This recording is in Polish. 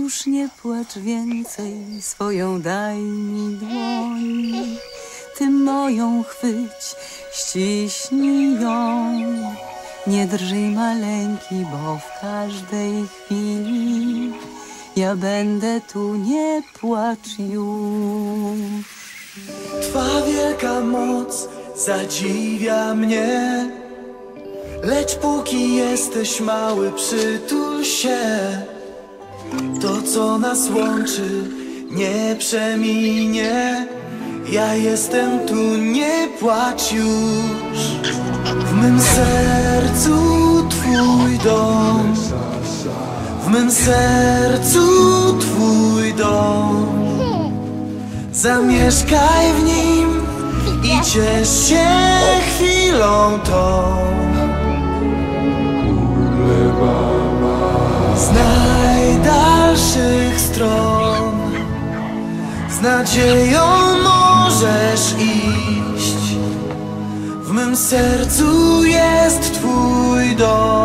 Już nie płacz więcej, swoją daj mi dłoń. Ty moją chwyć, ściśnij ją. Nie drżyj maleńki, bo w każdej chwili ja będę tu, nie płacz już. Twa wielka moc zadziwia mnie, lecz póki jesteś mały, przytul się. To, co nas łączy, nie przeminie. Ja jestem tu, nie płacz już. W mym sercu Twój dom, w mym sercu Twój dom. Zamieszkaj w nim i ciesz się chwilą tą. Z najdalszych stron z nadzieją możesz iść. W mym sercu jest Twój dom.